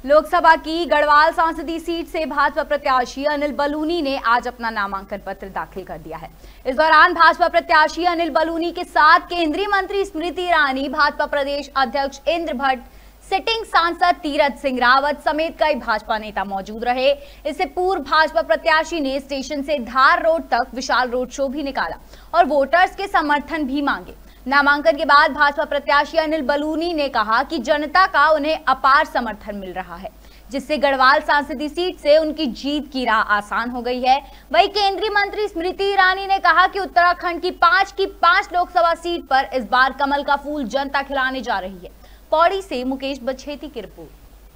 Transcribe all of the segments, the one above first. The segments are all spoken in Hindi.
लोकसभा की गढ़वाल संसदीय सीट से भाजपा प्रत्याशी अनिल बलूनी ने आज अपना नामांकन पत्र दाखिल कर दिया है। इस दौरान भाजपा प्रत्याशी अनिल बलूनी के साथ केंद्रीय मंत्री स्मृति ईरानी, भाजपा प्रदेश अध्यक्ष इंद्र भट्ट, सिटिंग सांसद तीरथ सिंह रावत समेत कई भाजपा नेता मौजूद रहे। इससे पूर्व भाजपा प्रत्याशी ने स्टेशन से धार रोड तक विशाल रोड शो भी निकाला और वोटर्स के समर्थन भी मांगे। नामांकन के बाद भाजपा प्रत्याशी अनिल बलूनी ने कहा कि जनता का उन्हें अपार समर्थन मिल रहा है, जिससे गढ़वाल संसदीय सीट से उनकी जीत की राह आसान हो गई है। वहीं केंद्रीय मंत्री स्मृति ईरानी ने कहा कि उत्तराखंड की पांच लोकसभा सीट पर इस बार कमल का फूल जनता खिलाने जा रही है। पौड़ी से मुकेश बछेती की रिपोर्ट।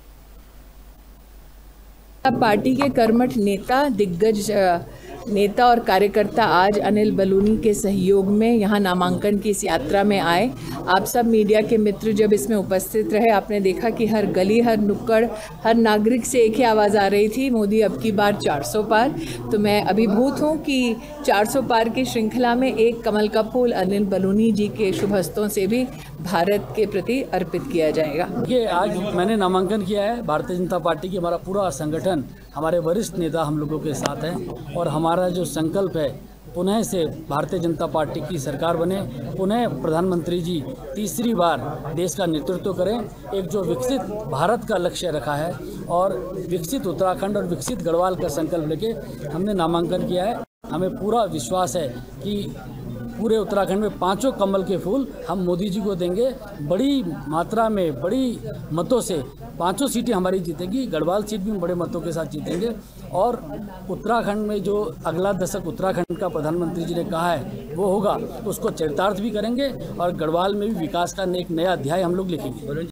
पार्टी के कर्मठ नेता, दिग्गज नेता और कार्यकर्ता आज अनिल बलूनी के सहयोग में यहाँ नामांकन की इस यात्रा में आए। आप सब मीडिया के मित्र जब इसमें उपस्थित रहे, आपने देखा कि हर गली, हर नुक्कड़, हर नागरिक से एक ही आवाज़ आ रही थी, मोदी अब की बार 400 पार। तो मैं अभिभूत हूँ कि 400 पार की श्रृंखला में एक कमल का फूल अनिल बलूनी जी के शुभ हस्तों से भी भारत के प्रति अर्पित किया जाएगा। ये आज मैंने नामांकन किया है। भारतीय जनता पार्टी की हमारा पूरा संगठन, हमारे वरिष्ठ नेता हम लोगों के साथ हैं और हमारा जो संकल्प है पुनः से भारतीय जनता पार्टी की सरकार बने, पुनः प्रधानमंत्री जी तीसरी बार देश का नेतृत्व करें। एक जो विकसित भारत का लक्ष्य रखा है और विकसित उत्तराखंड और विकसित गढ़वाल का संकल्प लेके हमने नामांकन किया है। हमें पूरा विश्वास है कि पूरे उत्तराखंड में 5 कमल के फूल हम मोदी जी को देंगे। बड़ी मात्रा में, बड़ी मतों से 5 सीटें हमारी जीतेंगी। गढ़वाल सीट भी हम बड़े मतों के साथ जीतेंगे और उत्तराखंड में जो अगला दशक उत्तराखंड का प्रधानमंत्री जी ने कहा है वो होगा, उसको चरितार्थ भी करेंगे और गढ़वाल में भी विकास का एक नया अध्याय हम लोग लिखेंगे।